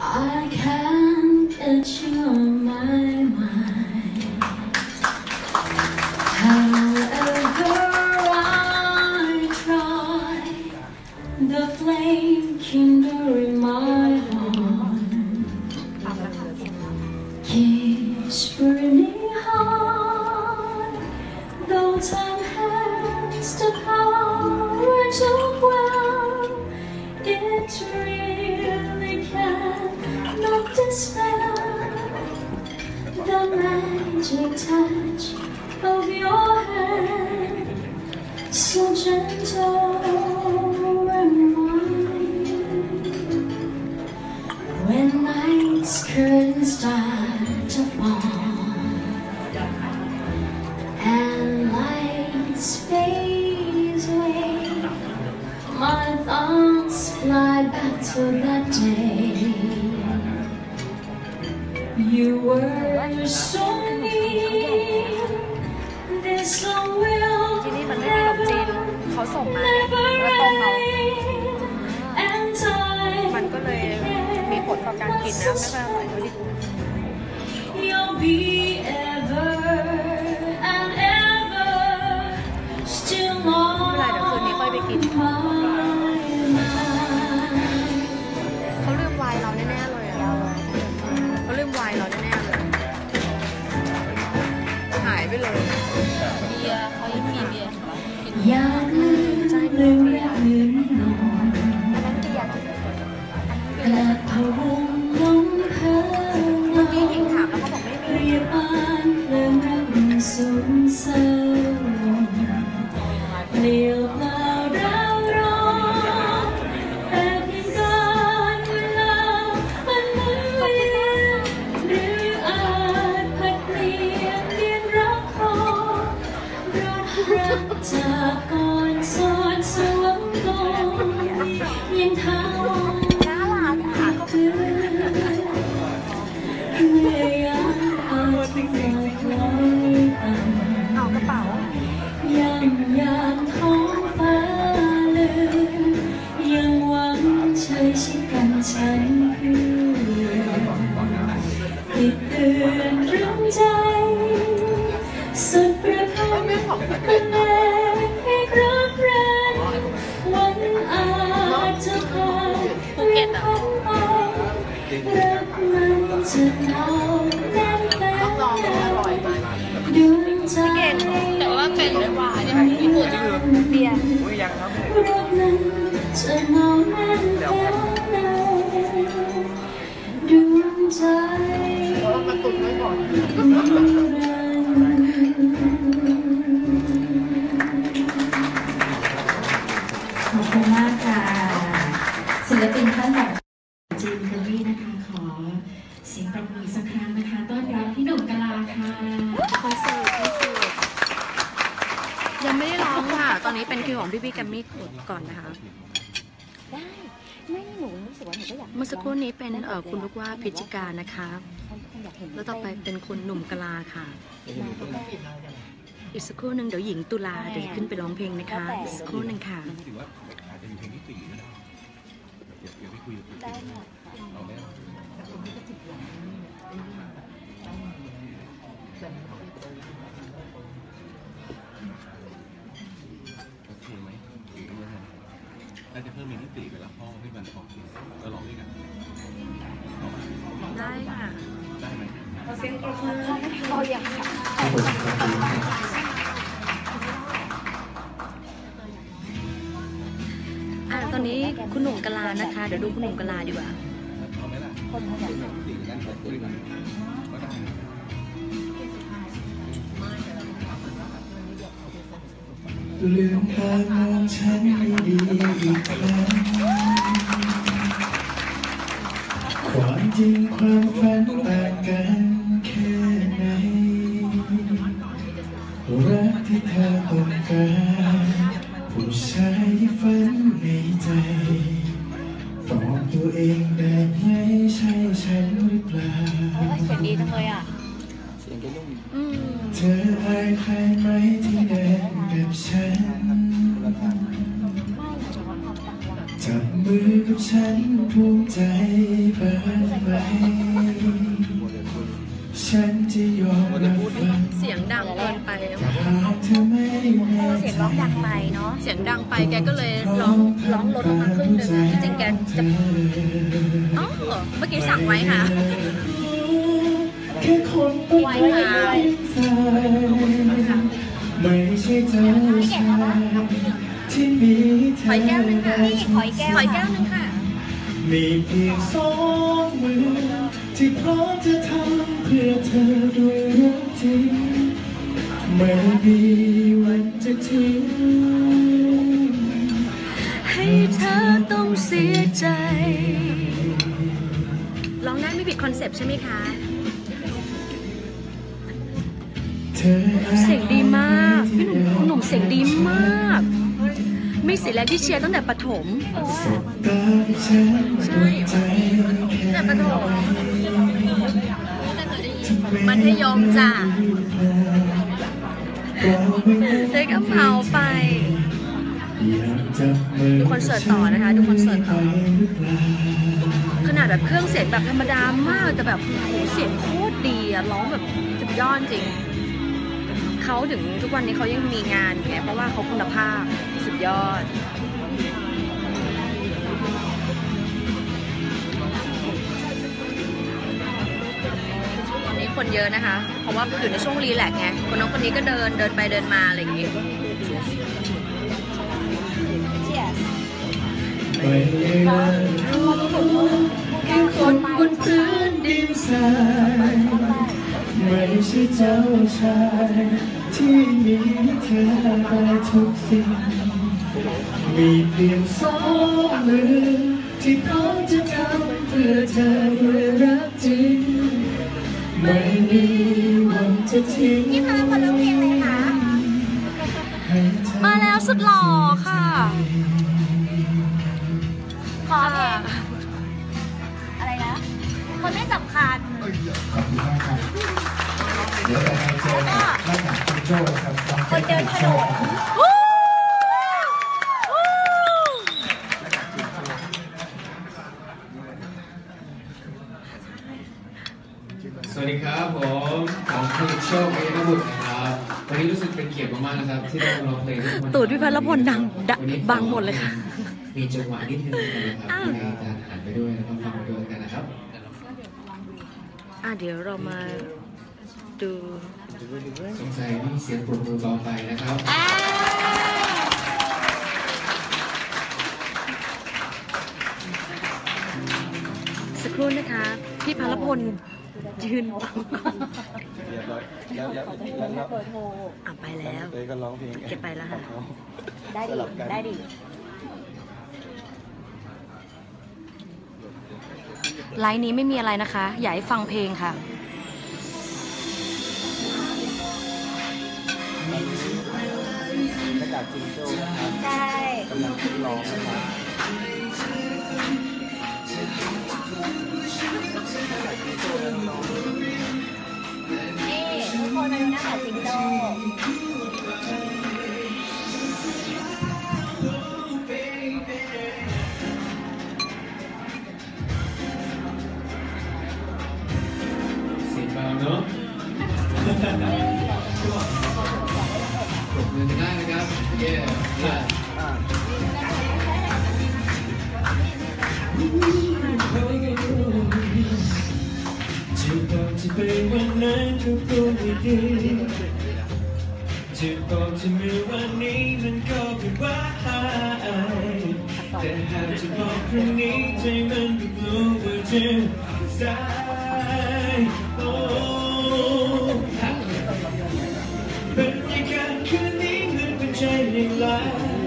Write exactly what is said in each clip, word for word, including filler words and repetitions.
I can't get you on my mind. However I try, the flame kindling my heart keeps burning hard. Though time has the power to quell, it really cannot dispel the magic touch of your hand, so gentle and mine. When night's curtains start to fall and lights fade away, my thoughts fly back to that day. You were so near. This song will never, never end. And time มันก็เลยมีผลต่อการกินนะไม่ค่อยอร่อยด้วย You'll be ever and ever still on my mind. เขาลืมวายเราแน่ๆเลยอ่ะเขาลืมวายเราแน่ๆเลยหายไปเลยเบียร์เขายังมีเบียร์อยากลืมลืมและลืมลงอันนั้นเบียร์และพะวงลงเพลิงเมื่อกี้หญิงถามแล้วเขาบอกไม่มีเรียบอ่านเพลิงรักสูญเศร้าเปลี่ยวเปล่าร้าวร้อนแต่เพียงการเวลามันหมุนเวียนหรืออาจผลัดเปลี่ยนเรียนรักพอรักรักจากก่อนสอดสวมกอดยังเท่าคือเมื่อยามอาจจะคล้อยต่ำเอากระเป๋ายังยามท้องฟ้าลืมยังหวังใช้ชิดกันฉันเพื่อติดเตือนเรื่องใจสุดประพันธ์กันแลให้ครบเรินวันอาจจะผ่านหรือผ่านไปรักมันจะหนาวแน่นแฟ้นดวงใจแต่ว่าเป็นด้วยวายเนี่ยค่ะญี่ปุ่นเบียร์รักนั้นจะหนาวแน่นแฟ้นในดวงใจมาตุนไว้ก่อนขอบคุณมากค่ะศิลปินท่านต่อจีนกรีนะคะขอเสียงปรบมือสักครั้งนะคะต้อนรับพี่หนุ่มกะลาค่ะคอนเสิร์ตคอนเสิร์ตยังไม่ได้ร้องค่ะตอนนี้เป็นคิวของพี่พี่แกมมี่ก่อนนะคะได้ไม่หนูรู้สึกว่าหนูก็อยากเมื่อสักครู่นี้เป็นเอ่อคุณลูกว่าพิจิกานะคะแล้วต่อไปเป็นคุณหนุ่มกะลาค่ะอีกสักครู่หนึ่งเดี๋ยวหญิงตุลาเดี๋ยวขึ้นไปร้องเพลงนะคะอีกสักครู่หนึ่งค่ะได้หมดน่าจะเพิ่มมีนิติเวลาห้องที่มันออกแล้วร้องด้วยกันได้ค่ะได้ไหมเสียงปรบมือเราอยากค่ะอ่าตอนนี้คุณหนุ่มกะลานะคะเดี๋ยวดูคุณหนุ่มกะลาดีกว่าเอาไหมล่ะคนเขาอยากติดกันขอบคุณกันก็ได้ลืมตามองฉันไม่ดีอีกครั้งความจริงความฝันต่างกันแค่ไหนรักที่เธอต้องการผู้ชายที่ฝันในใจตอบตัวเองได้ไหมใช่ฉันหรือเปล่าเสียงดีจังเลยอ่ะเธออายใครไหมที่เดินกับฉันจับมือกับฉันภูมิใจเปิดไหมฉันจะยอมรับฟังเสียงดังเกินไปถ้าหากเธอไม่แน่เสียงร้องดังไปเนาะเสียงดังไปแกก็เลยร้องร้องลดลงมาครึ่งหนึ่งที่จริงแกจะอ๋อเมื่อกี้สั่งไว้ค่ะแค่คนต้องไว้ไว้ค่ะไม่ใช่เจ้าชายที่มีเธขออแก้วนึงค่ะนี่ขอยแก้วขอแก้วนึงค่ะมีเพียงสองมือที่พร้อมจะทำเพื่อเธอด้วยรักจริงไม่มีวันจะทิ้งให้เธอต้องเสียใจร้องได้ไม่ผิดคอนเซปต์ใช่ไหมคะเสียงดีมากพี่หนุ่มคุณหนุ่มเสียงดีมากไม่เสียแรงที่เชียร์ตั้งแต่ประถมใช่แต่ประถมมัธยมจ้ะได้กระเป๋าไปดูคอนเสิร์ตต่อนะคะดูคอนเสิร์ตต่อขนาดแบบเครื่องเสียงแบบธรรมดามากแต่แบบโอ้โหเสียงโคตรดีอะร้องแบบสุดยอดจริงเขาถึงทุกวันนี้เขายังมีงานไงเพราะว่าเขาคุณภาพสุดยอดวันนี้คนเยอะนะคะเพราะว่าอยู่ในช่วงรีแลกซ์ไงคนน้องคนนี้ก็เดินเดินไปเดินมาอะไรอย่างงี้แค่คนบนพื้นดินทรายไม่ใช่เจ้าชายที่มีเธอได้ทุกสิ่งมีเพียงสองมือที่พร้อมจะทำเพื่อเธอด้วยรักจริงไม่มีวันจะทิ้งนี่มาคนร้องเพลงเลยค่ะมาแล้วสุดหล่อค่ะขอเพลงอะไรนะคนไม่สำคัญขอบคุณมากครับเดี๋ยวเราจะเจอกับนักหนังคุณโจ้ครับคนเดินถนนสวัสดีครับผมผมคือโชคเอกบุตรนะครับวันนี้รู้สึกเป็นเกียรติมากๆนะครับที่ได้มาร้องเพลงทุกคนตูดพี่พัทรพลดังบังหมดเลยค่ะมีจังหวะนิดนึงนะครับในการอ่านไปด้วยแล้วก็ฟังไปด้วยกันนะครับอ่ะเดี๋ยวเรามาดูสงสัยมีเสียงปรบมือเบาไปนะครับสักครู่นะคะพี่พัทรพลยืนบังแล้วแล้วแล้วแล้วอ่ะไปแล้วเอ้ยก็ร้องเพลงเก็บไปแล้วค่ะได้ดิได้ดิไลน์นี้ไม่มีอะไรนะคะอยากให้ฟังเพลงค่ะบรรยากาศจริงโจ้นะครับใช่กำลังทดลองนะครับนี่ทุกคนมาดูหน้าแบบจิงโจ้เสียงเบาเนอะปรบมือกันได้นะครับเย้เย้จะบอกจะไปวันนั้นก็คงไม่ดีจะบอกจะไม่วันนี้มันก็ไม่ว่าแต่หากจะบอกครั้งนี้ใจมันก็กลัวว่าจะสายโอ้บรรยากาศคืนนี้เหมือนเป็นใจในลาย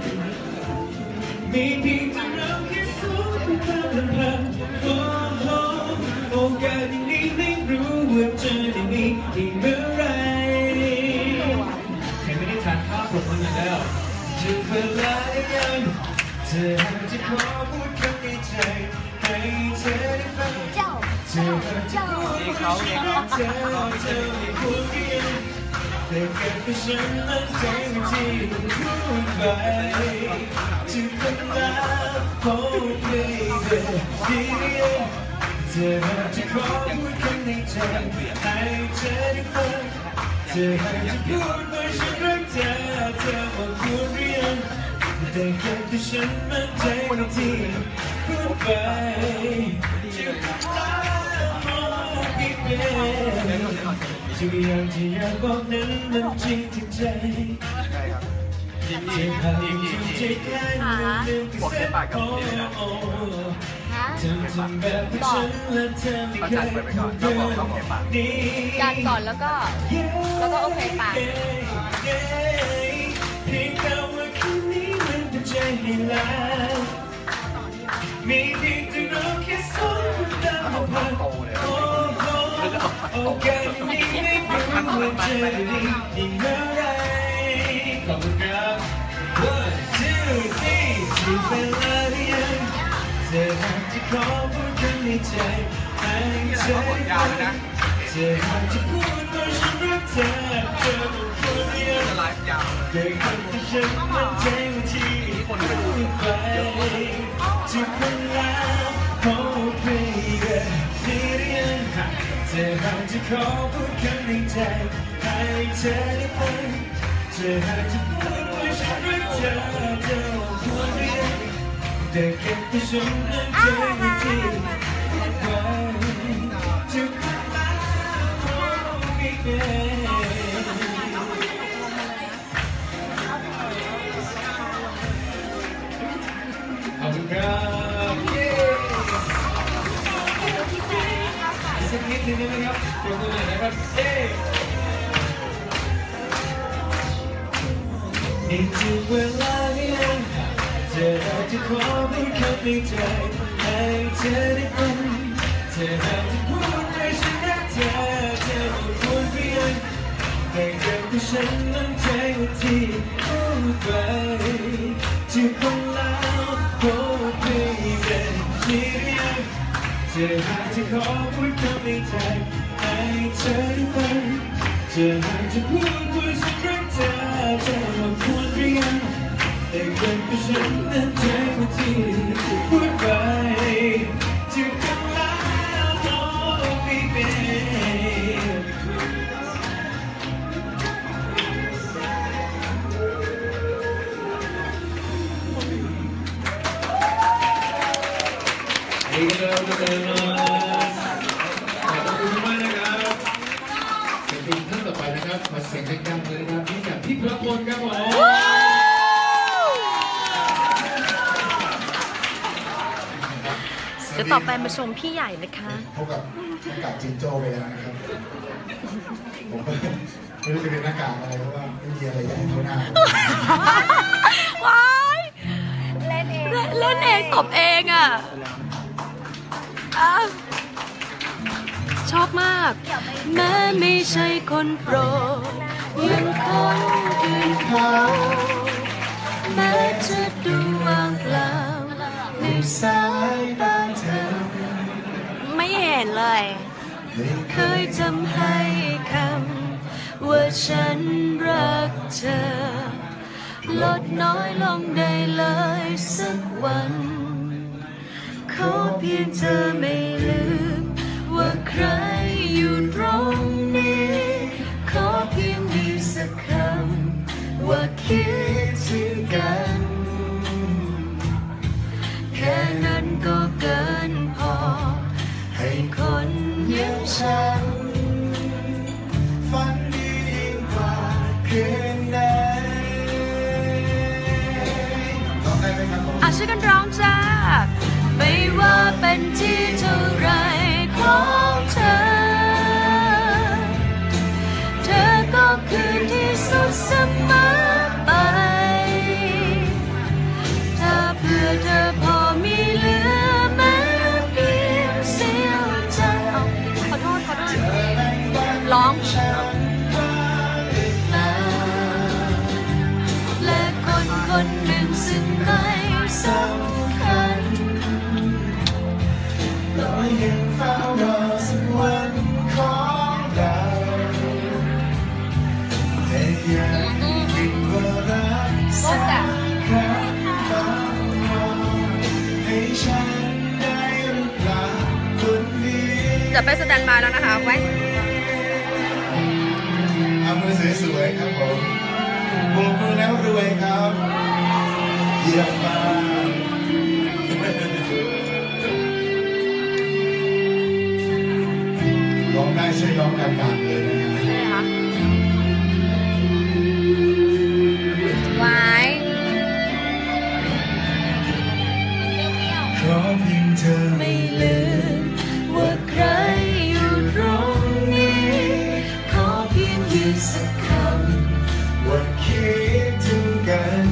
มีเพียงแต่เราแค่สองคนตามลำพังโอ้โหโอกาสอย่างนี้ไม่รู้ว่าจะได้มีอีกเมื่อไรใครไม่ได้ทานข้าวปรบมือหน่อยแล้วจะเวลายังเธอหากจะขอพูดคำในใจให้เธอได้ฟังเจ้าเธอหากจะขอพูดคำในใจเธอไม่พูดกันแต่เกิดเป็นฉันนั้นใจไม่ที่พูดไปจะคนละโอ้ baby เธอจะขอพูดคำในใจให้เธอได้ฟังเธอให้จะพูดว่าฉันรักเธอเธอบอกพูดเรียนแต่แค่ที่ฉันมั่นใจในที่พูดไปจะรักโอ้ baby ทุกอย่างที่อยากบอกนั้นมันจริงที่ใจเจ็บหายจริงใจใกล้มันลืมที่เส้นโอ้เธอทำแบบที่ฉันและเธอไม่เคยพูดเรื่องนี้การก่อนแล้วก็แล้วก็โอเคปากเพียงแค่ว่าคืนนี้มันเป็นใจให้แล้วมีเพียงแต่เราแค่สองคนตามผ่านโอ้โหโอกาสนี้ไม่รู้ว่าจะได้อีกเมื่อไรขอบคุณครับ one two three ที่เป็นอะไรยังเธอหากจะขอพูดคำในใจให้เธอได้ฟังเธอหากจะพูดว่าฉันรักเธอเธอต้องพูดเรียนแต่คำที่ฉันมั่นใจว่าที่พูดไปจะคนแล้วโอ้ baby ที่เรียนเธอหากจะขอพูดคำในใจให้เธอได้ฟังเธอหากจะพูดว่าฉันรักเธอเธอต้องพูดเรียนแต่แค่ที่ฉันมั่นใจว่าที่พูดไปจะคนแล้วโอ้ babyขอบคุณครับเย้สักนิดนึงได้ไหมครับปรบมือหน่อยนะครับเย้ในทุกเวลาเนี่ยเธออาจจะขอพูดคำในใจให้เธอได้ฟังเธออาจจะพูดว่าฉันรักเธอเธอต้องพูดเพียงแต่เกิดที่ฉันมั่นใจว่าที่พูดไปจะคนแล้วโอ้ baby ที่เรียกเธอหากจะขอพูดคำในใจให้เธอได้ฟังเธอหากจะพูดว่าฉันรักเธอเธอมาพูดเรียงแต่เกิดที่ฉันมั่นใจว่าที่พูดไปจะคนแล้วโอ้ baby Thank you very much ขอบคุณมากนะครับศิลปินท่านต่อไปนะครับขอเสียงดังๆเลยนะครับนี่กับพี่พระพลครับผมเดี๋ยวต่อไปมาชมพี่ใหญ่นะคะพบกับหน้ากากจิงโจ้ไปแล้วนะครับผมก็ไม่รู้จะเป็นหน้ากากอะไรเพราะว่าไม่มีอะไรใหญ่เท่าหน้าว้ายเล่นเองเล่นเองตบเองอ่ะชอบมากแม้ไม่ใช่คนโปรดยังคนอื่นเขาแม้จะดูว่างเปล่าในสายตาเธอไม่เห็นเลยเคยจำให้คำว่าฉันรักเธอลดน้อยลงได้เลยสักวันขอเพียงเธอไม่ลืมว่าใครอยู่ตรงนี้ขอเพียงมีสักคำว่าคิดถึงกันแค่นั้นก็เกินพอให้คนอย่างฉันฝันดียิ่งกว่าคืนไหนร้องได้ไหมครับผมอ่ะช่วยกันร้องจ้าไม่ว่าเป็นที่เท่าไรของเธอเธอก็คือที่สุดเสมอไปถ้าเพื่อเธอพอมีเหลือแม้เพียงเสี้ยวใจขอโทษขอโทษร้องและคนคนหนึ่งซึ่งไม่สำคัญเรายังเฝ้ารอสักวันจะไปแสดงบายแล้วนะคะไว้เอามือสวยๆครับผมโบกมือแล้วรวยครับเยี่ยมมากร้องได้ช่วยร้องดังๆเลยนะฮะใช่ค่ะไว้เพราะเพียงเธอไม่ลืมว่าใครอยู่ตรงนี้ขอเพียงยืนสักคำว่าคิดถึงกัน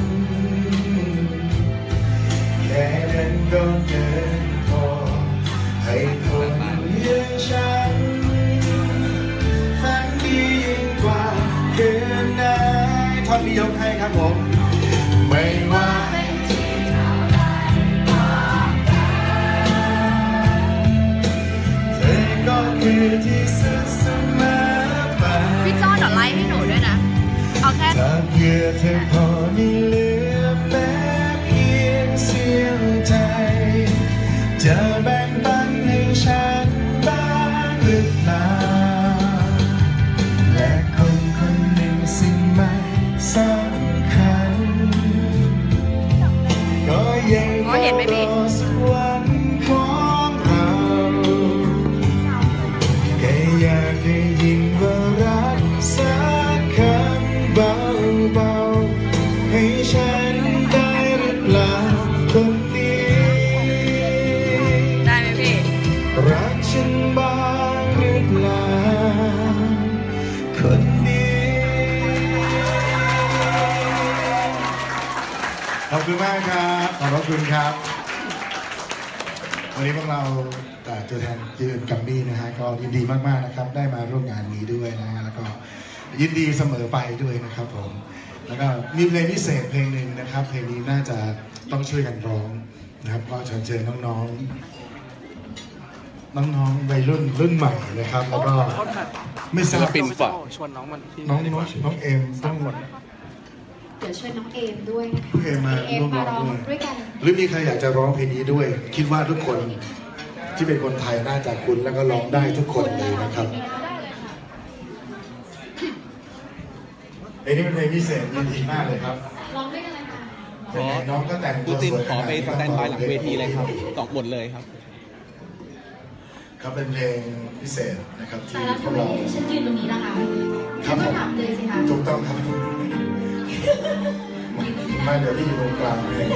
แค่นั้นก็เกินพอให้คนอย่างฉันฝันดียิ่งกว่าเกินได้ท่อนนี้ยกให้ครับผมไม่ว่าคือที่สุดเสมอไปพี่จ้อเดี๋ยวไลฟ์ให้หนูด้วยนะเอาแค่ถ้าเพื่อเธอพอมีเหลือแม้เพียงเสี้ยวใจจะแบ่งปันให้ฉันบ้างหรือเปล่าและคนคนหนึ่งสิ่งไม่สำคัญก็ยังรอสักวันของเราอยากได้ยินว่ารักสักคำเบาๆให้ฉันได้หรือเปล่าคนนี้ได้ไหมพี่รักฉันบ้างหรือเปล่าคนนี้ขอบคุณมากครับขอบพระคุณครับวันนี้พวกเราตัวแทนยืนกัมมี่นะฮะก็ยินดีมากๆนะครับได้มาร่วมงานนี้ด้วยนะฮะแล้วก็ยินดีเสมอไปด้วยนะครับผมแล้วก็มีเพลงพิเศษเพลงหนึ่งนะครับเพลงนี้น่าจะต้องช่วยกันร้องนะครับก็เชิญเชิญน้องๆน้องๆวัยรุ่นรุ่นใหม่นะครับแล้วก็ไม่ทราบเป็นฝักชวนน้องมันน้องน้องน้องเอมต้องหมดเดี๋ยวช่วยน้องเอมด้วยนะคะเอมมาร่วมร้องด้วยกันหรือมีใครอยากจะร้องเพลงนี้ด้วยคิดว่าทุกคนที่เป็นคนไทยน่าจะคุ้นแล้วก็ร้องได้ทุกคนเลยนะครับไอ้นี่เป็นเพลงพิเศษดีมากเลยครับร้องได้กันเลยค่ะขอน้องก็แต่งตัวสวยขอไปสแตนบายหลังเวทีเลยครับสองบทเลยครับครับเป็นเพลงพิเศษนะครับที่พวกเราฉันยืนตรงนี้นะคะครับผมเลยสิคะถูกต้องครับมาเดี๋ยวพี่อยู่ตรงกลางเลย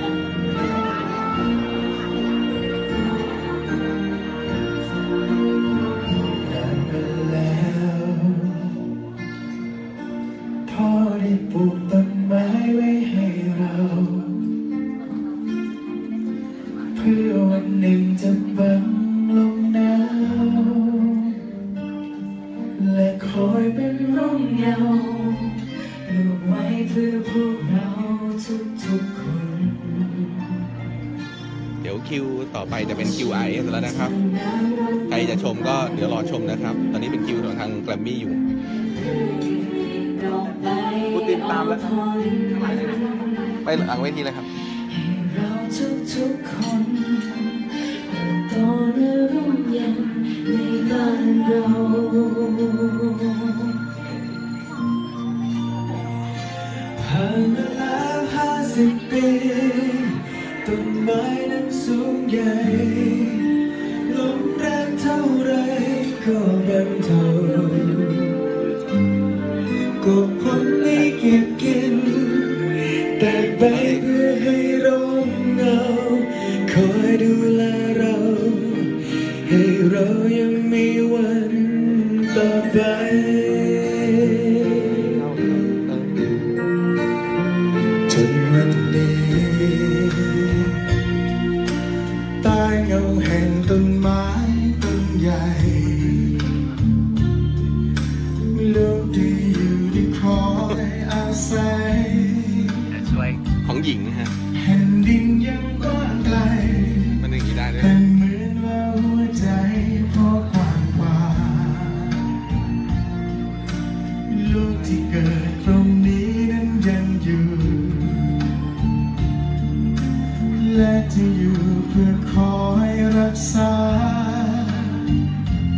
ปลูกต้นไม้ไว้ให้เราเพื่อวันหนึ่งจะบังลมหนาวและคอยเป็นร่มเงาปลูกไว้เพื่อพวกเราทุกๆคนเดี๋ยวคิวต่อไปจะเป็น คิว ไอ เอส แล้วนะครับใครจะชมก็เดี๋ยวรอชมนะครับตอนนี้เป็นคิวของทางแกรมมี่อยู่กูติดตามแล้วไปหลังเวทีเลยครับเราทุกๆคนตอนรุ่งเย็นในบ้านเราผ่านมาแล้วห้าสิบปีต้นไม้นั้นสูงใหญ่ลมแรงเท่าไรก็บรรเทาก็พ้นไม่เก็บกินแต่ใบเพื่อให้ร่มเงาคอยดูแลเราให้เรายังมีวันต่อไปจนวันนี้ใต้เงาแห่งต้นไม้ต้นใหญ่ลูกดีอยู่ที่คอยอาศัยของหญิงฮะแผ่นดินยังกว้างไกลมันอย่างนี้ได้ด้วยเป็นเหมือนว่าหัวใจพอกว้างกว่าลูกที่เกิดตรงนี้นั้นยังอยู่และจะอยู่เพื่อคอยรักษา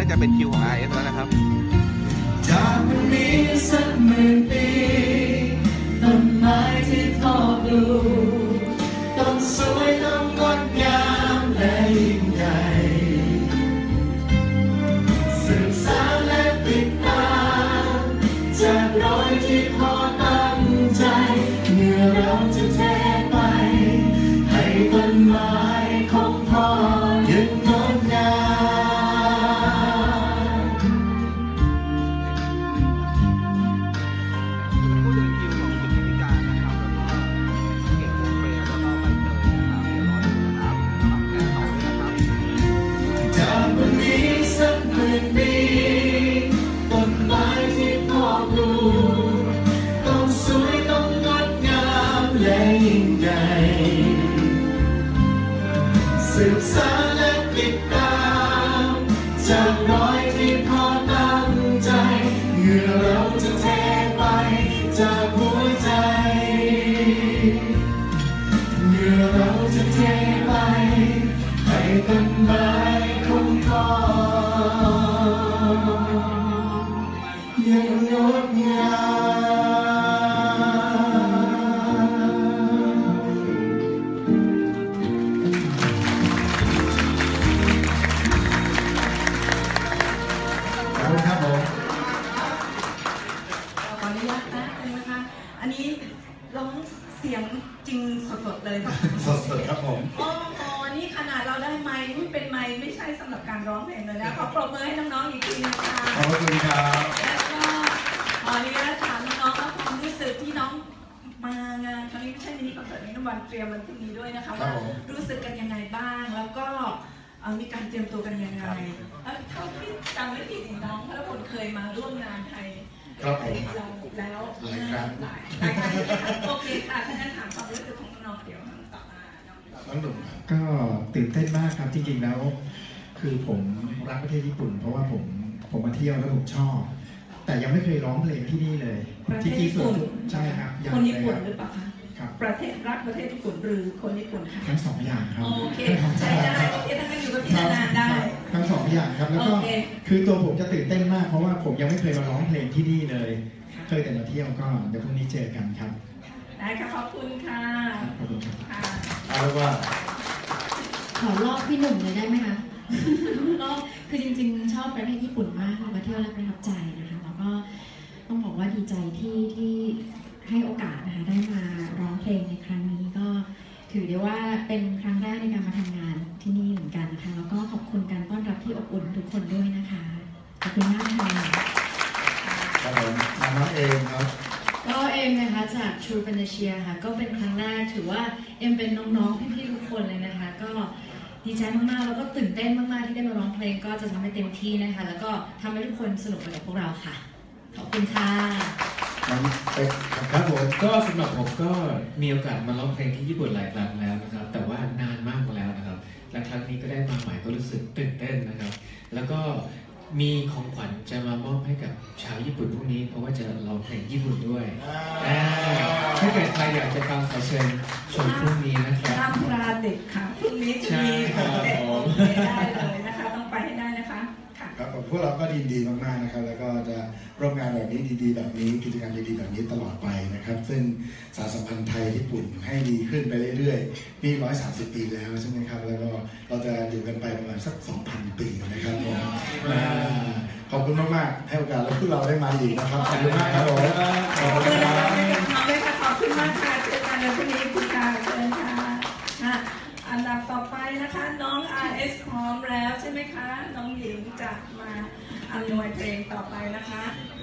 จะเป็นคิวของ อาร์ เอส แล้วนะครับจากวันนี้สักหมื่นปีต้นไม้ที่พ่อปลูกต้องสวยต้องงดงามและยิ่งใหญ่สืบสานและติดตามจากรอยที่พ่อตั้งใจเมื่อเราจะเทไปให้ต้นไม้ของพ่อยังงดงามผู้ดูคิวของคุณพิการนะครับแล้วก็เก็บเฟรมแล้วก็ใบเตยนะครับเดี๋ยวรอดูนะครับทำแค่ต่อเลยนะครับจากวันนี้สักหมื่นปีต้นไม้ที่พ่อปลูกต้องสวยต้องงดงามและยิ่งใหญ่สืบสานและติดตามจากรอยที่พ่อตั้งใจเมื่อเราจะเทไปจากหัวใจเมื่อเราจะเทไปให้ต้นไม้ของพ่อยังงดงามขอบคุณครับผมขออนุญาตนะนะคะ อันนี้ร้องเสียงจริงสดๆเลยค่ะสดๆครับผมโอ้โหนี่ขนาดเราได้ไมค์นี่เป็นไมค์ไม่ใช่สำหรับการร้องเพลงเลยนะขอปรบมือให้น้องๆอีกทีนะคะขอบคุณครับแล้วก็ขออนุญาตถามน้องๆว่าความรู้สึกที่น้องมางานครั้งนี้ไม่ใช่มินิคอนเสิร์ตนี้น้ำวันเตรียมวันพรุ่งนี้ด้วยนะคะว่ารู้สึกกันยังไงบ้าง แล้วก็เอ่อมีการเตรียมตัวกันยังไงแล้วเท่าที่จำไม่ผิดน้องพระพลเคยมาร่วมงานไทยครับผมเราแล้วหลายครั้งหลายหลายครั้งนะคะโอเคค่ะถ้างั้นถามความรู้สึกของน้องๆเดี๋ยวต่อมาน้องน้องหนุ่มครับก็ตื่นเต้นมากครับจริงๆแล้ว คือผมรักประเทศญี่ปุ่น เพราะว่าผมผมมาเที่ยวแล้วผมชอบ แต่ยังไม่เคยร้องเพลงที่นี่เลยประเทศที่ญี่ปุ่นใช่ครับยังคนญี่ปุ่นเลยหรือเปล่าคะครับประเทศรักประเทศญี่ปุ่นหรือคนญี่ปุ่นคะทั้งสองอย่างครับโอเคใช้ได้โอเคถ้างั้นอยู่กับพี่นานๆได้ทั้งสองอย่างครับแล้วก็โอเคคือตัวผมจะตื่นเต้นมากเพราะว่าผมยังไม่เคยมาร้องเพลงที่นี่เลย เคยแต่มาเที่ยวก็เดี๋ยวพรุ่งนี้เจอกันครับได้ค่ะขอบคุณค่ะขอบคุณครับค่ะเอาเป็นว่าขอลอกพี่หนุ่มเลยได้ไหมคะ ลอกคือจริงๆ ชอบประเทศญี่ปุ่นมากมาเที่ยวแล้วประทับใจนะคะ แล้วก็ต้องบอกว่าดีใจที่ที่ให้โอกาสนะคะได้มาร้องเพลงในครั้งนี้ก็ถือได้ว่าเป็นครั้งแรกในการมาทำงานที่นี่เหมือนกันนะคะ แล้วก็ขอบคุณการต้อนรับที่อบอุ่นทุกคนด้วยนะคะ ขอบคุณมากค่ะครับผมมาน้องเอมครับก็เอ็มนะคะจาก True Fantasia ค่ะก็เป็นครั้งแรกถือว่าเอ็มเป็นน้องๆพี่ๆทุกคนเลยนะคะ ก็ดีใจมากๆแล้วก็ตื่นเต้นมากๆที่ได้มาร้องเพลงก็จะทำให้เต็มที่นะคะแล้วก็ทำให้ทุกคนสนุกไปกับพวกเราค่ะขอบคุณค่ะน้องเป็กครับผมก็สำหรับผมก็มีโอกาสมาร้องเพลงที่ญี่ปุ่นหลายครั้งแล้วนะครับแต่ว่านานมากมาแล้วนะครับและครั้งนี้ก็ได้มาใหม่ก็รู้สึกตื่นเต้นนะครับแล้วก็มีของขวัญจะมามอบให้กับชาวญี่ปุ่นพวกนี้เพราะว่าจะร้องเพลงญี่ปุ่นด้วยอ่าถ้าเกิดใครอยากจะฟังขอเชิญชมพรุ่งนี้นะครับห้ามพลาดเด็กค่ะพรุ่งนี้จะมีของเด็กโอเคได้เลยนะคะต้องไปให้ได้นะคะค่ะครับผมพวกเราก็ยินดีมากๆนะครับแล้วก็จะร่วมงานแบบนี้ดีๆแบบนี้กิจกรรมดีๆแบบนี้ตลอดไปนะครับซึ่งสารสัมพันธ์ไทยญี่ปุ่นให้ดีขึ้นไปเรื่อยๆมีหนึ่งร้อยสามสิบปีแล้วใช่ไหมครับแล้วก็เราจะอยู่กันไปประมาณสัก สองพัน ปีนะครับผมอ่าขอบคุณมากๆให้โอกาสแล้วพวกเราได้มาอีกนะครับขอบคุณมากครับผมขอบคุณครับน้องเลยค่ะขอบคุณมากค่ะเจอกันในพรุ่งนี้คุณค่ะเชิญค่ะอ่ะอันดับต่อไปนะคะน้อง อาร์ เอส พร้อมแล้วใช่ไหมคะน้องหญิงจะมาอำนวยเพลงต่อไปนะคะ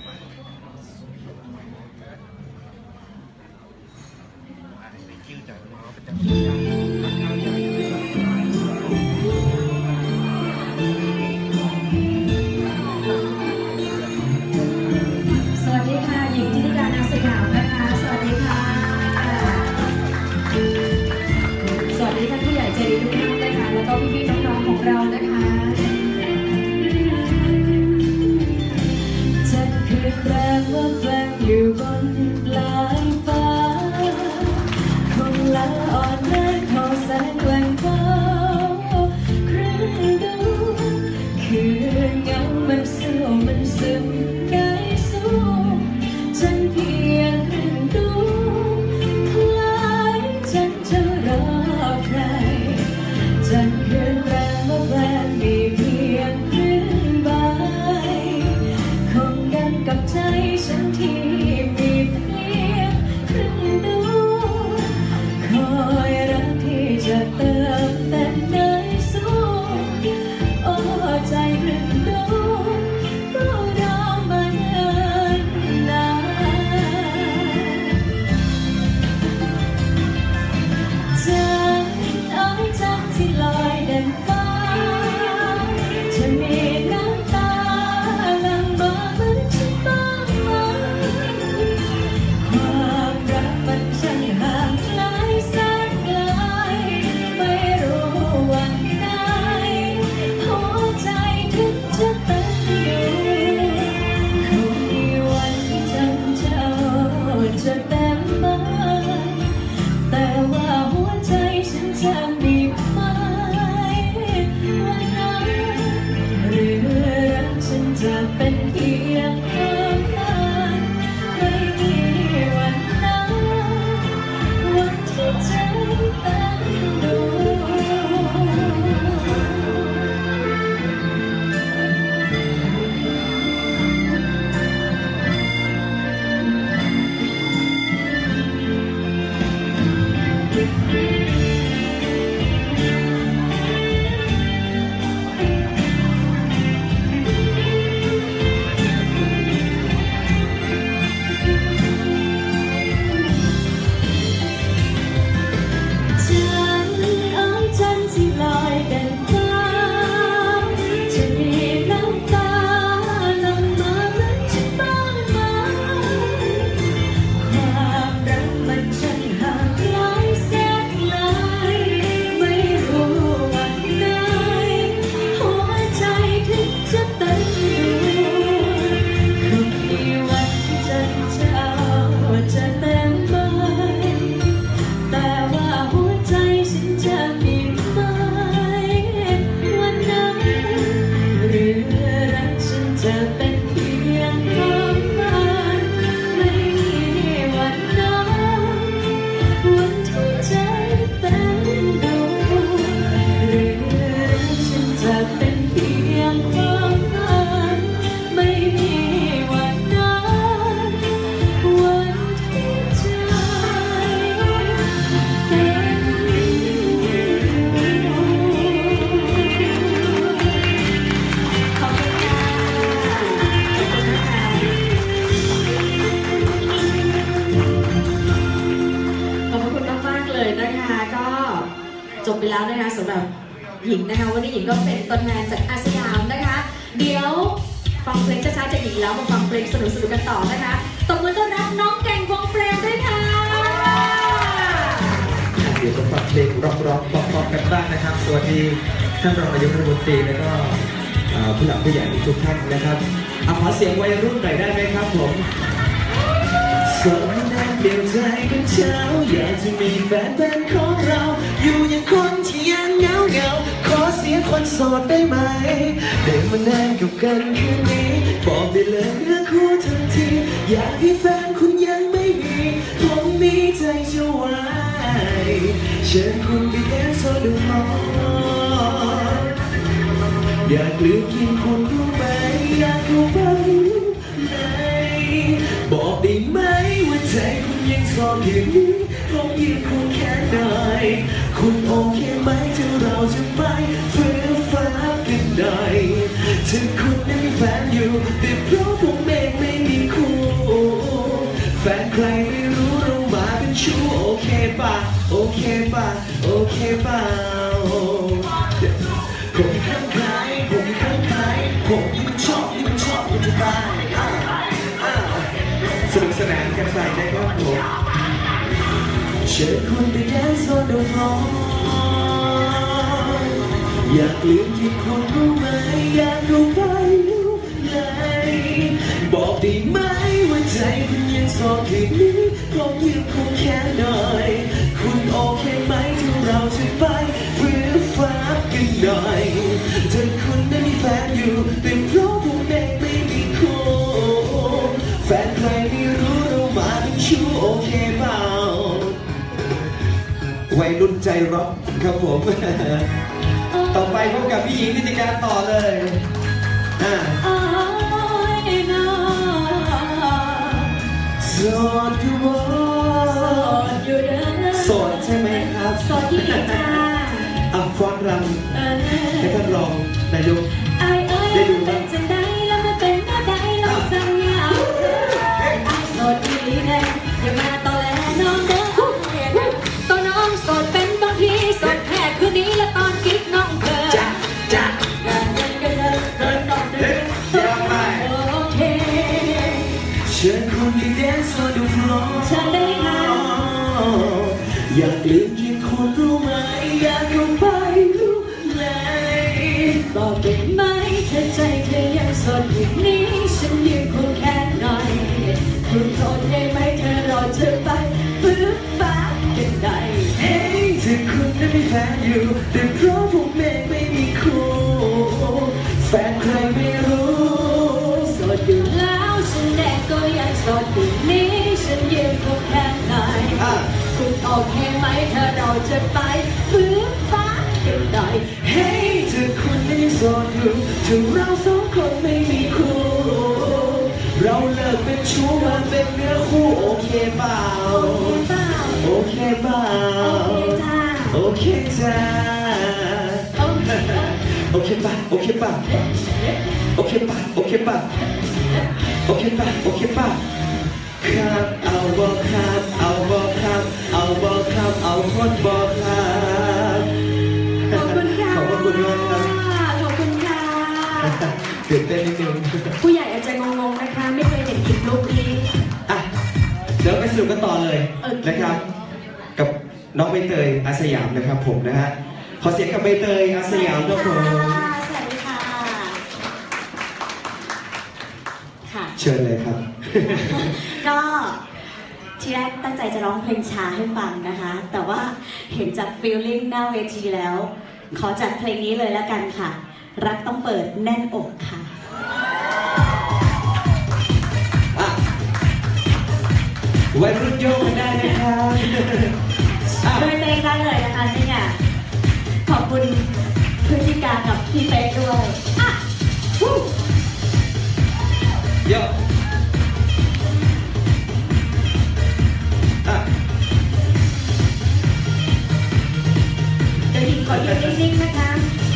สวัสดีค่ะหญิงธิติการนามสยามนะคะสวัสดีค่ะสวัสดีท่านผู้ใหญ่ใจดีทุกท่านนะคะแล้วก็พี่ๆน้องๆของเรานะคะจะคืนแรงว่าแปลงอยู่บนปลายฟ้าคงละอ่อนแรงหญิงนะคะวันนี้หญิงก็เป็นตัวแทนจากอาสยามนะคะเดี๋ยวฟังเพลงช้าๆจากหญิงแล้วมาฟังเพลงสนุกๆกันต่อนะคะตบมือต้อนรับน้องแก่งวงเฟรมด้วยค่ะเดี๋ยวจะฟังเพลงร็อกๆป๊อปๆกันบ้างนะครับสวัสดีท่านรองนายกรัฐมนตรีแล้วก็ผู้หลักผู้ใหญ่ทุกท่านนะครับเอาขอเสียงวัยรุ่นหน่อยได้ไหมครับผมสองนั้นเดียวใจกันเช้าอยากจะมีแฟนเป็นของเราอยู่อย่างคนที่ยังเหงาเหงาขอเสียงคนโสดได้ไหมได้มาแนนกับกันคืนนี้บอกได้เลยเนื้อคู่ทันทีอยากให้แฟนคุณยังไม่มีผมมีใจจะไว้เชิญคุณไปแดนโซดูมออยากลืมกินคนรู้ไหมอยากรู้บ้างไหมบอกได้ไหมว่าใจคุณยังโสดอย่างนี้ผมยืนคุณแค่ไหนคุณโอเคไหมถ้าเราจะไปฟื้นฟ้ากันหน่อยถึงคุณนั้นมีแฟนอยู่แต่เพราะผมเองไม่มีคู่แฟนใครไม่รู้เรามาเป็นชู้โอเคป่ะโอเคป่ะโอเคป่ะผมข้างใครผมข้างใครผมยิ่งชอบยิ่งชอบยิ่งจะตายสนุกสนานกันไปได้ครับผมเชิญคุณไปแดนโซนดูฟลออยากลืมที่คุณรู้ไหมอยากรู้ไปเลยบอกได้ไหมว่าใจคุณยังโสดที่นี้ผมยังคงแค่หน่อยคุณโอเคไหมที่เราจะไปฟื้นฟ้ากันหน่อยถ้าคุณนั้นมีแฟนอยู่แต่เพราะผมเองไม่มีคู่แฟนใครไม่รู้เรามาเป็นชู้โอเคเปล่าวัยรุ่นใจร็อกครับผมต่อไปพบกับพี่หญิงนิติการต่อเลยอ่าโสดอยู่บ่โสดใช่ไหมครับโสดที่จ้าอ่ะฟ้อนรำให้ท่านรองนายกได้ดูบ้างเป็นจังได้แล้วมาเป็นหน้าได้ลองสัญญาโสดที่เลยอย่ามาตอแหลน้องเด้อตัวน้องโสดเป็นบางทีโสดแค่คืนนี้และตอนกิ๊กน้องเธอจ้าจ้ากันกันกันเลยเดินต่อเดินโอเคเชิญคุณไปแดนโซดูฟลอเชิญได้ค่ะอยากลืมกินคนรู้ไหมอยากรู้ไปรู้เลยบอกได้ไหมเธอใจเธอยังโสดอย่างนี้ฉันยืนคงแค่หน่อยคุณโสดได้ไหมเธอรอเธอไปฟื้นฟ้ากันได้เฮ้ยถ้าคุณนั้นมีแฟนอยู่แต่เพราะผมเองไม่มีคู่แฟนใครไม่รู้โสดอยู่แล้วฉันแน่ก็ยังโสดอยู่นี้ฉันยืนคงแค่ไหนคุณโอเคไหมเธอเราจะไปฟื้นฟ้ากันได้เฮ้ยถ้าคุณนั้นยังโสดอยู่ถึงเราสองคนไม่มีคู่เราเลิกเป็นชู้มาเป็นเนื้อคู่โอเคเปล่าโอเคเปล่าโอเคจ้าโอเคป่ะโอเคป่ะโอเคป่ะโอเคป่ะโอเคป่ะโอเคป่ะครับเอาบอกครับเอาบอกครับเอาบอกครับเอาคนบอกครับขอบคุณค่ะขอบคุณมากครับขอบคุณค่ะตื่นเต้นนิดนึงผู้ใหญ่อาจจะงงๆนะคะไม่เคยเห็นคลิปรูปนี้อ่ะเดี๋ยวไปสรุปกันต่อเลยนะครับกับน้องใบเตยอาสยามนะครับผมนะฮะขอเสียงกับใบเตยอาสยามครับผมสวัสดีค่ะค่ะเชิญเลยครับก็ทีแรกตั้งใจจะร้องเพลงช้าให้ฟังนะคะแต่ว่าเห็นจากฟีลลิ่งหน้าเวทีแล้วขอจัดเพลงนี้เลยแล้วกันค่ะรักต้องเปิดแน่นอกค่ะวัยรุ่นโยกได้นะครับโดยเพลงได้เลยนะคะเนี่ยขอบคุณพฤติกากับพี่เป๊กด้วยอ่ะวู้โยเดี๋ยวหญิงขอยืนนิ่งๆนะคะ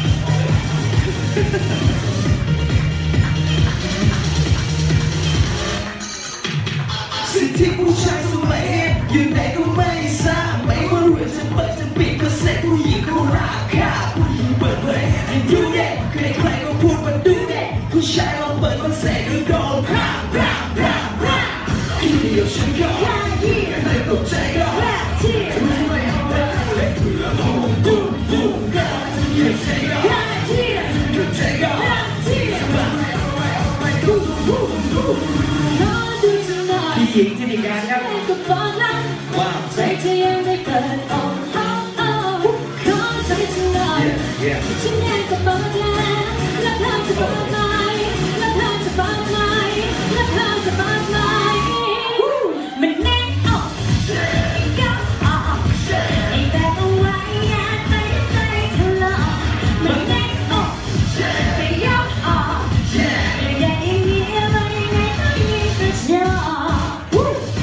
สิ่งที่ผู้ชายสมัยนี้อยู่ไหนก็ไม่ทราบไม่ว่าเรื่องจะเปิดจะปิดก็เซ็ตผู้หญิงเขาราคาผู้หญิงเปิดเผยให้ดูเด็กใครๆก็พูดว่าดูเด็กผู้ชายลองเปิดคอนเสิร์ตก็โดนพร่ำพร่ำพร่ำพร่ำที่เดียวฉันก็ไม่ตกใจก็ที่ไม่ไม่เอาไว้เพื่อมองตุ้มตุ้มก็ไม่ใช่ก็ที่ก็ใจก็ที่ไม่เอาไว้เอาไว้ตุ้มตุ้มตุ้มพี่หญิงที่มีการครับว่าใจเธอยังไม่เปิดออกขอใจเธอหน่อยฉันยังก็บอกแล้วแล้วเธอจะบอกไหมแล้วเธอจะบอกไหมแล้วเธอจะบอกไหมมันแน่ออกก็ออกไอ้แบบเอาไว้อยากไปใจเธอหลอกมันแน่ออกไปยกออกไม่ได้อย่างนี้อะไรยังไงก็ยิ่งกระชาก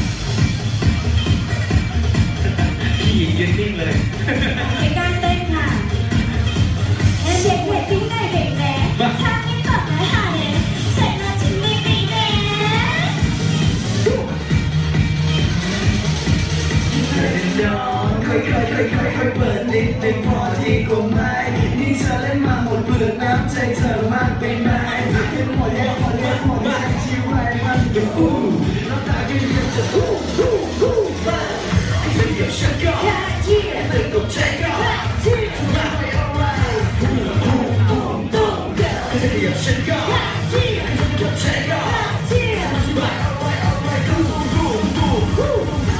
พี่หญิงยืนนิ่งเลยในการเต้นค่ะเด็กเวทีได้เด็กแน่ทางนี้ตอบได้หาเด็กใส่มาถึงไม่ปีแน่น้องค่อยๆค่อยๆค่อยๆเปิดนิดนึงพอดีกว่าไหมนี่เธอเล่นมาหมดเปลือกน้ำใจเธอมากไปไหมเป็นหมดแล้วหมดแล้วหมดแล้วที่ไว้มันก็อู้น้ำตาก็ยังจะอู้อู้อู้มาเดี๋ยวฉันก็ไม่ตกใจก็ที่ไม่เอาไว้อู้อู้อู้ต้องเดี๋ยวฉันก็ไม่ตกใจก็ที่ไม่เอาไว้เอาไว้อู้อู้อู้อู้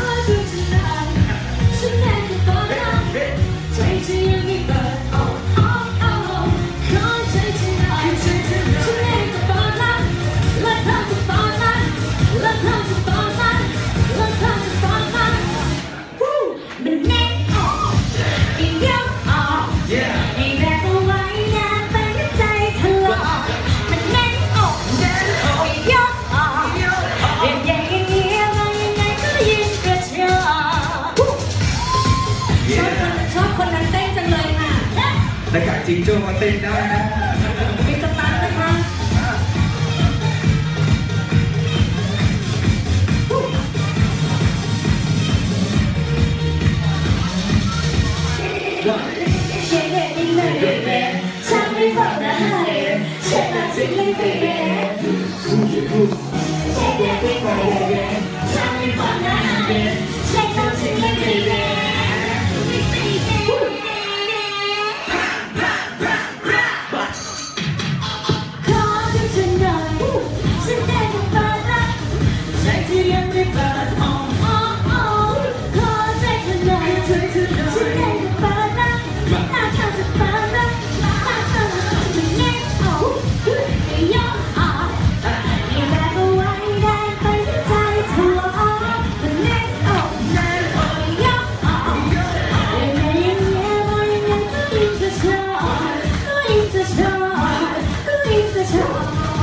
ฉันแน่ก็บอกแล้วใจเธอยังไม่เปิดออกออกออกขอใจเธอหน่อยฉันแน่ก็บอกแล้วและเธอจะบอกมันและเธอจะบอกมันและเธอจะบอกมันมันแน่ออกอีกเยอะออกไอ้แบบเอาไว้อยากไปกับใจเธอหลอกมันแน่ออกอีกเยอะออกเรียนอย่างนี้อะไรยังไงก็ยิ่งกระชากชอบคนนั้นเต้นจังเลยค่ะแต่กะจิงโจ้มาเต้นได้นะมีสตาร์ทนะคะเช็คเรตติ้งเลยเบย์ฉันไม่บอกนะฮะเช็คมาทิ้งเลยเบย์เช็คเรตติ้งเลยเบย์ฉันไม่บอกนะฮะเช็คมาทิ้งเลยเบย์ขอดูเธอหน่อยฉันได้ก็เปิดละใจที่ยังไม่เปิดออกออกออกขอใจเธอหน่อยฉันได้ก็เปิดละหน้าเธอจะเปิดละหน้าเธอจะเน็ตออกไม่ยอมออกอย่าแบกเอาไว้ได้ไปที่ใจเธอหลอกมันเน็ตออกไม่ยอมออกยังไงยังไงว่ายังไงก็ยิ่งจะชอบก็ยิ่งจะชอบก็ยิ่งจะชอบ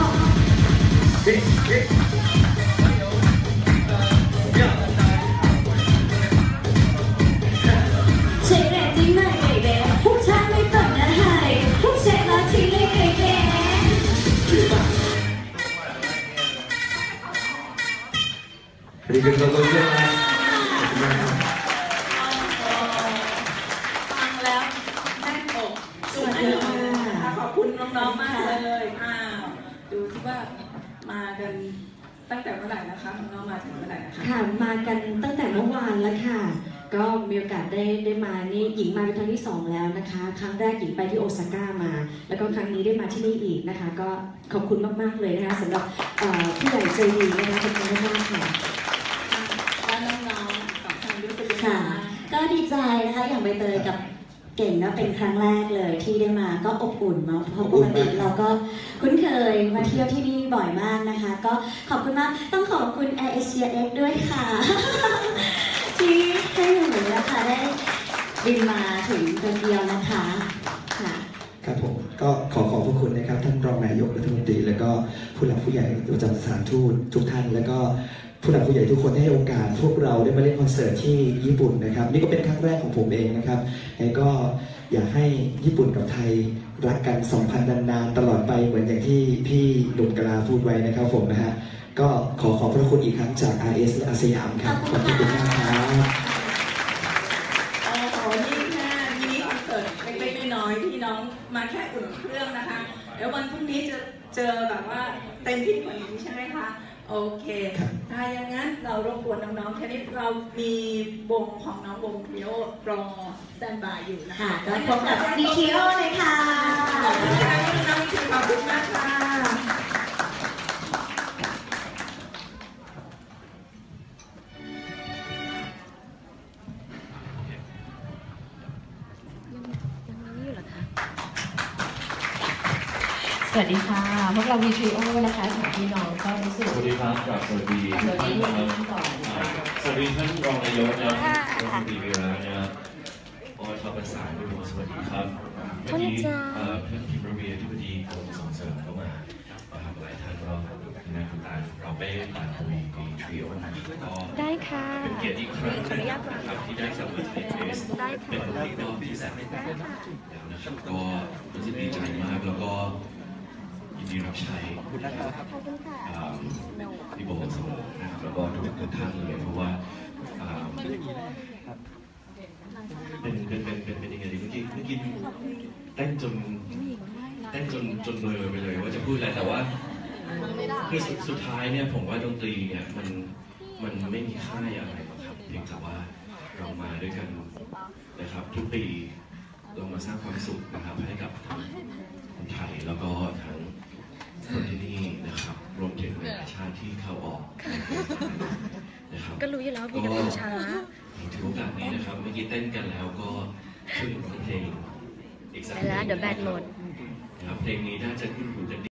เช็คเรตติ้งหน่อยเบย์ผู้ชายไม่ต้องนะให้ผู้ชายมาทิ้งเลยเบย์นี่คือตัวเลือกนะฟังแล้วแน่นอกสวัสดีค่ะขอบคุณน้องๆมากเลยอ้าวดูที่ว่ามากันตั้งแต่เมื่อไหร่นะคะน้องๆมาถึงเมื่อไหร่นะคะค่ะมากันตั้งแต่เมื่อวานแล้วค่ะก็มีโอกาสได้ได้มานี่หญิงมาเป็นครั้งที่สองแล้วนะคะครั้งแรกหญิงไปที่โอซาก้ามาแล้วก็ครั้งนี้ได้มาที่นี่อีกนะคะก็ขอบคุณมากๆเลยนะคะสำหรับผู้ใหญ่ใจดีนะคะขอบคุณมากๆค่ะแล้วน้องๆสองคนรู้สึกยังไงค่ะบ้างก็ดีใจนะคะอย่างใบเตยกับเก่งก็เป็นครั้งแรกเลยที่ได้มาก็อบอุ่นเนาะเพราะปกติเราก็คุ้นเคยมาเที่ยวที่นี่บ่อยมากนะคะก็ขอบคุณมากต้องขอบคุณ Air Asia X ด้วยค่ะ ที่ให้หนูนะคะได้บินมาถึงโตเกียวนะคะค่ะครับผมก็ขอขอบพระคุณนะครับท่านรองนายกรัฐมนตรีแล้วก็ผู้หลักผู้ใหญ่ประจำสถานทูตทุกท่านแล้วก็ผู้หลักผู้ใหญ่ทุกคนให้โอกาสพวกเราได้มาเล่นคอนเสิร์ตที่ญี่ปุ่นนะครับนี่ก็เป็นครั้งแรกของผมเองนะครับแล้วก็อยากให้ญี่ปุ่นกับไทยรักกันสัมพันธ์นานๆตลอดไปเหมือนอย่างที่พี่หนุ่มกลาพูดไว้นะครับผมนะฮะก็ขอขอบพระคุณอีกครั้งจาก อาร์ เอส อาสยามครับขอบคุณมากครับโอ้โหนี่แค่มินิคอนเสิร์ตเล็กๆน้อยๆที่น้องมาแค่อุ่นเครื่องนะคะเดี๋ยววันพรุ่งนี้จะเจอแบบว่าเต็มที่กว่านี้ใช่ไหมคะโอเคถ้าอย่างนั้นเรารบกวนน้องๆแค่นี้เรามีวงของน้องวงทริโอรอสแตนบายอยู่นะคะค่ะก็พบกับดีทีโอเลยค่ะขอบคุณค่ะน้องๆขอบคุณมากค่ะสวัสดีค่ะ พวกเราวีทริโอนะคะสองพี่น้องก็รู้สึกสวัสดีครับกลับสวัสดีสวัสดีท่านท่านครับก่อนสวัสดีท่านรองนายกนะครับรัฐมนตรีวีระนะครับอชประสานด้วยสวัสดีครับเมื่อกี้เอ่อเพื่อนพิมพ์ระเวียที่พอดีกรมส่งเสริมเข้ามานะครับหลายท่านก็ในคุณตาเราไปผ่านคุยมีทริโอก็ได้ค่ะเป็นเกียรติอีกครั้งนะครับที่ได้กลับมาที่เอสเป็นที่รอบที่สามแล้วนะครับก็รู้สึกดีใจมากแล้วก็ยินดีรับใช้พี่โบเสมอนะครับแล้วก็ทุกท่านเลยเพราะว่าเป็นเป็นเป็นเป็นเป็นยังไงดีเมื่อกี้เมื่อกี้เต้นจนเต้นจนจนเลยไปเลยว่าจะพูดอะไรแต่ว่าคือสุดท้ายเนี่ยผมว่าดนตรีเนี่ยมันมันไม่มีค่ายอะไรหรอกครับเพียงแต่ว่าเรามาด้วยกันนะครับทุกปีเรามาสร้างความสุขนะครับให้กับคนไทยแล้วก็ทั้งคนที่นี่นะครับรวมถึงนานาชาติที่เข้าออกนะครับก็รู้อยู่แล้วพี่กับช้าถือโอกาสนี้นะครับเมื่อกี้เต้นกันแล้วก็ขึ้นร้องเพลงอีกสักเพลงไปแล้วเดี๋ยวแบตหมดนะครับเพลงนี้น่าจะขึ้นหูกัน